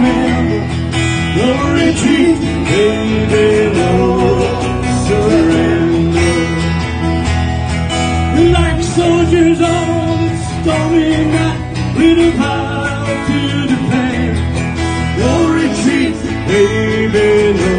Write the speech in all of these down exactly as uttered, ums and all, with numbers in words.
remember no retreat, baby, no surrender. Like soldiers on a stormy night, with a vow to defend. No retreat, baby, no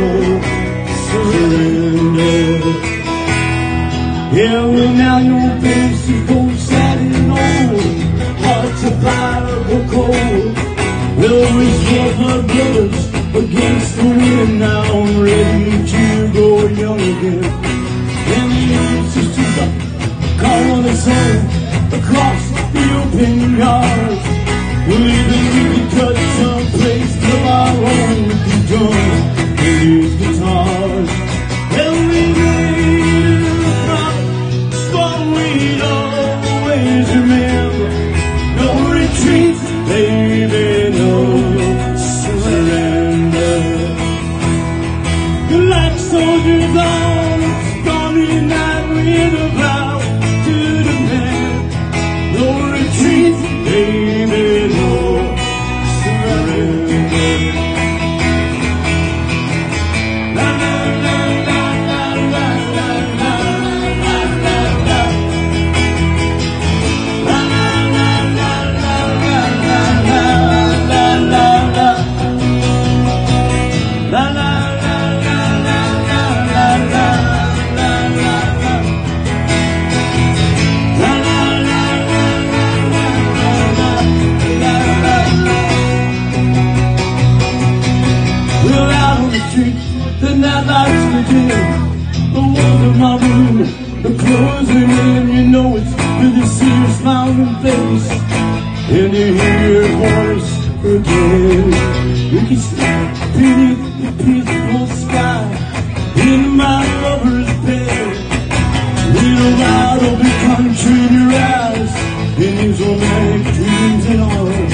surrender. Yeah, well now your face is both sad and old, hearts of fire or cold. Well, we swore blood brothers against the wind. Now I'm ready to go young again. And the sisters are calling us home across the open yard. Well, even we can cut someplace till our own can drum and these guitars. Well, we made a promise, but we'd always remember no retreat, baby, no surrender. Like soldiers on a stormy night, with a vow to defend. No retreat, baby, no surrender. La la la la la la la la la la la. La la la la la la la la la la la. La la la la la la la la la la la. La la la la la la la la. Well, out on the street, the night lights begin. The walls of my room are closing in. You know it's with a serious smiling face, and you hear your voice again. You can sleep beneath the peaceful sky in my lover's bed. Little light of the country in your eyes, in these romantic dreams and all.